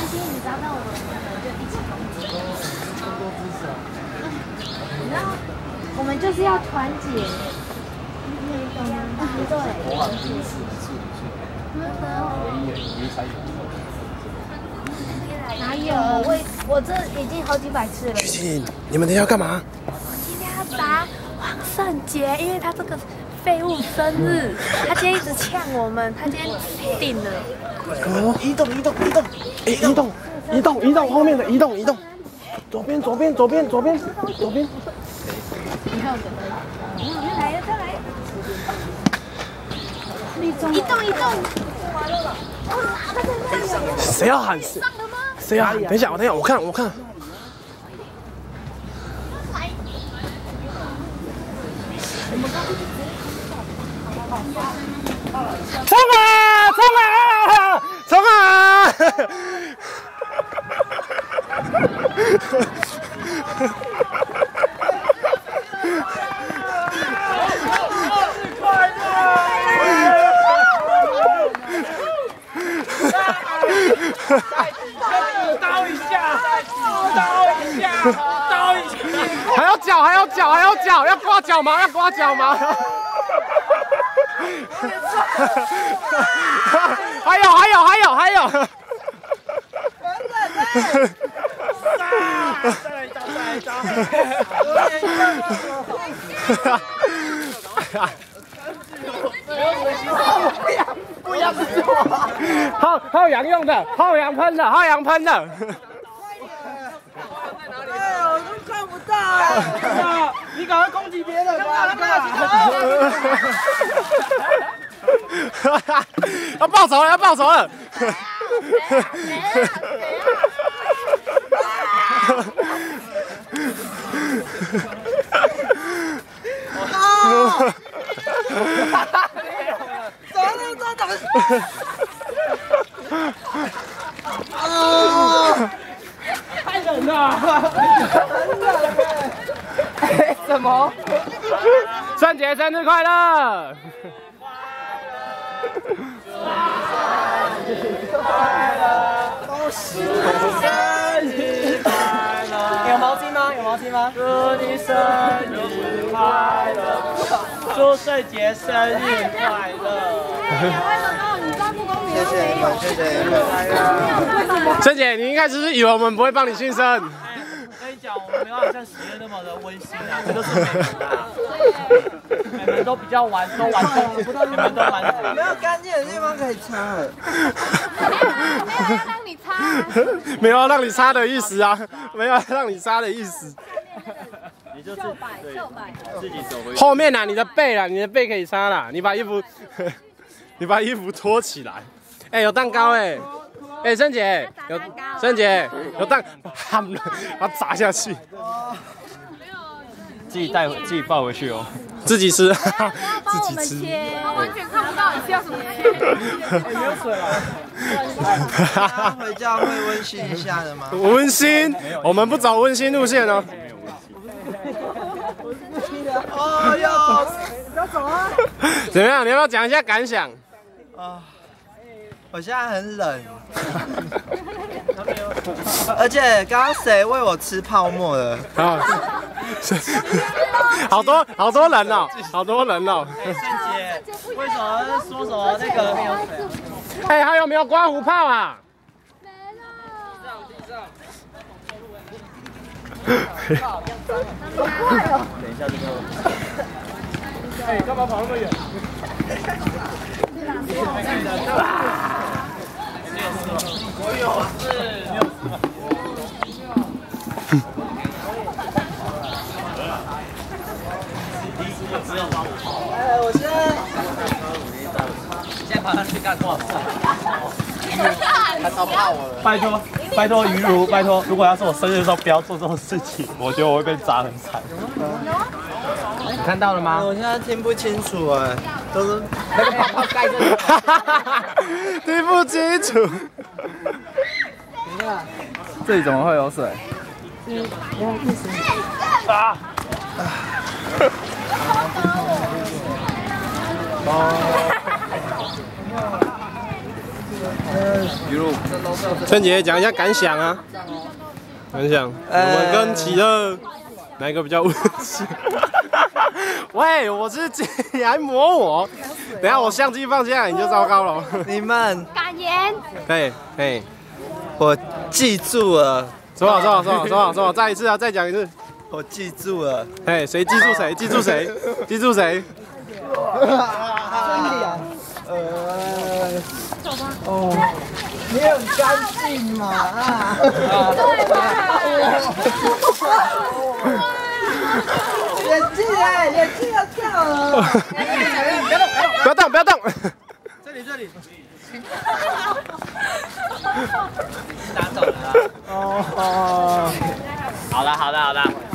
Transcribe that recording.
系，你知道那我们就一起攻击。 多支持啊！ 你知道，我们就是要团结。对。 我往第一次，没参与。 哪有？我这已经好几百次了。 徐晴，你们等一下要干嘛？ 我今天要打王圣杰，因为他这个废物生日，他今天一直呛我们，他今天定了。 哦，移动，后面的移动，左边。 移动。 谁要喊？谁要喊？等一下，我看。冲啊！ 刀一下！ 还要脚，要刮脚毛，还有。 再来一招！不要！ 耗阳用的，耗阳喷的。 哎呦，我都看不到。 你赶快攻击别人吧！ 要报仇了！ 太冷了！什么？ 圣杰生日快乐！ 恭喜生日快乐！有毛巾吗？祝你生日快乐！祝圣杰生日快乐！ 谢谢你们。 圣杰，你应该只是以为我们不会帮你庆生。 我跟你讲，我们没有像喜悦那么的温馨啊，这都是美们都比较玩，都玩空，你们都玩。 没有干净的地方可以擦。 没有要让你擦。 没有让你擦的意思啊， 你就自己走回去。 后面啊，你的背可以擦啦，你把衣服脱起来。哎，有蛋糕哎！圣杰有蛋，把它砸下去。 自己抱回去哦， 自己吃， 自己吃。他完全看不到你需要什么切。 没有水了。 回家会温馨一下的吗？ 温馨，我们不走温馨路线哦。 哦哟，不要走啊！ 怎么样？你要不要讲一下感想？ 我现在很冷，而且刚刚谁喂我吃泡沫了？ 好多人哦。 圣杰，为什么说什么那个没有水？ 哎，还有没有刮胡泡啊？ 没了。 等一下这个。 哎，干嘛跑那么远？ 我现在爬上去干多少次？ 他超怕我了。 拜托于如，拜托，如果要是我生日的时候不要做这种事情，我觉得我会被砸很惨。 你看到了吗？ 我现在听不清楚哎，都是那个泡泡盖着你。听不清楚。 这里怎么会有水？啊！ 春姐讲一下感想啊，感想，我们跟喜乐哪一个比较温馨？喂，我是姐，你还摸我？等一下我相机放下来你就糟糕了。 你们感言。 嘿， 我记住了。 说，再一次啊，再讲一次。 我记住了。 哎，谁记住谁？记住谁？记住谁？ 哦，你很干净嘛对吧？ 眼镜要掉了。 不要动。 这里。 拿走了。 好了。